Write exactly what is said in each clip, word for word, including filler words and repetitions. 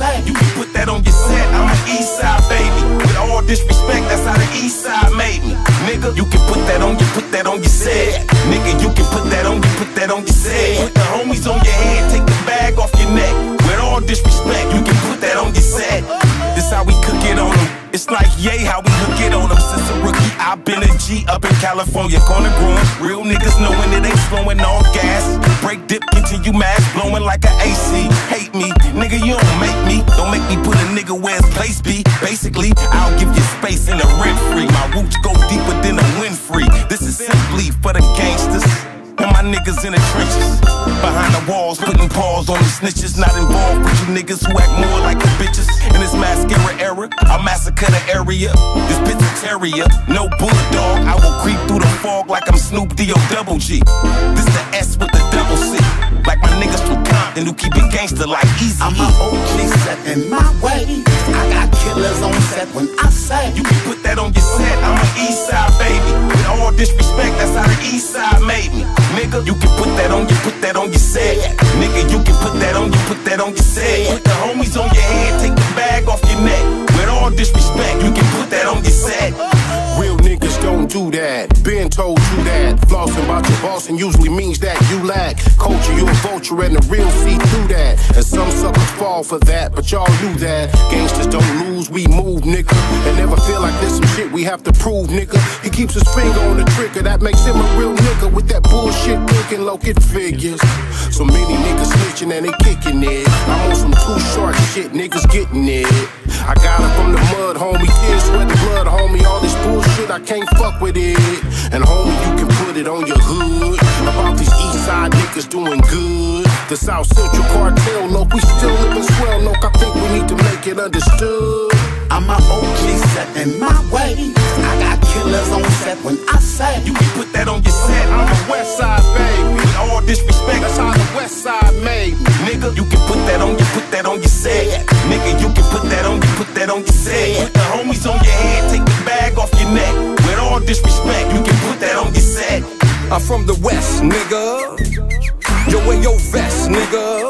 say. You can put that on your set, I'm an east side baby. With all disrespect, that's how the east side made me. Nigga, you can put that on you, put that on your set. Nigga, you can put that on you, put that on your set. Put the homies on your head, take the bag off your neck. With all disrespect, you can put that on your set. This how we cook it on them. It's like yay how we hook it on them. Since a rookie, I've been a G up in California, corner growing. Real niggas knowing it ain't slowing all gas. Break dip, continue mass, blowing like an A C. Hate me, nigga, you don't make me. Don't make me put a nigga where his place be. Basically, I'll give you space in the rent free. My roots go deeper than a Winfrey. This is simply for the gangsters and my niggas in the trenches. Behind the walls, putting paws on the snitches. Not involved with you niggas who act more like the bitches. In this mascara era, I massacre the area. This bitch a terrier, no bulldog. I will creep through the fog like I'm Snoop D O double G. This the S with the double C. Like my niggas from Compton who keep it gangster like Easy. I'm a O G set in my way. I got killers on set when I say. You can put that on your set, I'm an east side baby. With all disrespect, that's how the east side made me. Nigga, you can put that on you, put that on your set. Nigga, you can put that on you, put that on your set. Put the homies on your head, take the bag off your neck. With all disrespect, you can put that on your set. Real niggas don't do that. Been told you that. Flossing about your boss and usually means that you lack culture. You a vulture and the real see through that. And some suckers fall for that, but y'all knew that. Gangsters don't lose, we move, nigga. And never feel like there's some shit we have to prove, nigga. He keeps his finger on the trigger, that makes him a real nigga. With that bullshit thinking, low it figures. So many niggas snitching and they kicking it. I'm on some too short shit, niggas getting it. I got it from the mud, homie. Tears, sweat, and blood, homie. All this bullshit, I can't fuck with it. And homie, you can put it on your hood. About these east side niggas doing good. The South Central cartel, look, we still living swell, look. I think we need to make it understood. I'm a O G set in my way. I got killers on set when I say. You can put that on your set, I'm a west side baby. With all disrespect, That's how the west side made me. nigga, you can put that on you, put that on your set. Nigga, you can put that on you, put that on your set. Put the homies on your head, take the bag off your neck. With all disrespect, you can put that on your set. I'm from the west, nigga. Yo, wear your vest, nigga.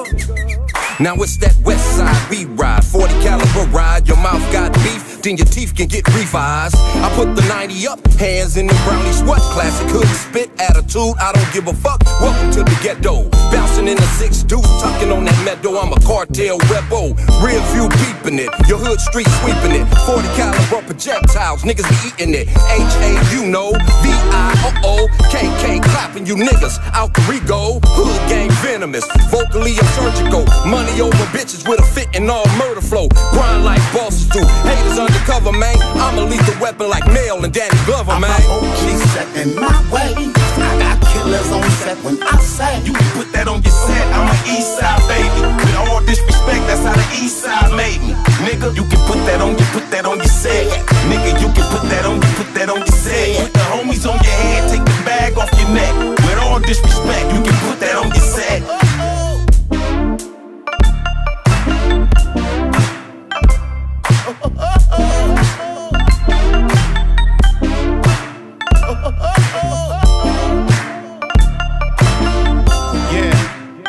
Now it's that west side we ride, forty caliber ride. Your mouth got beef, then your teeth can get revised. I put the ninety up, hands in the brownie sweat. Classic hood spit attitude, I don't give a fuck. Welcome to the ghetto, bouncing in the six deuce, tucking on that meadow. I'm a cartel rebel, rear view peeping it. Your hood street sweeping it, forty caliber projectiles, niggas be eating it. H A you know, V I O O, K K clapping you niggas out the Rigo. Hood gang venomous, vocally I'm surgical. Money over bitches with a fit and all murder flow. Grind like bosses do. Haters undercover, man. I'm a lethal weapon like Mel and Danny Glover, I'm man. a O G set in my way. I got killers on set when I say. You can put that on your set, I'm an east side baby. With all disrespect, that's how the east side made me. Nigga, you can put that on you, put that on your set. Nigga, you can put that on you, put that on your set. Put the homies on your head, take the bag off your neck. With all disrespect, you can put that on your set.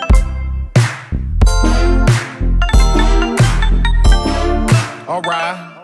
Alright.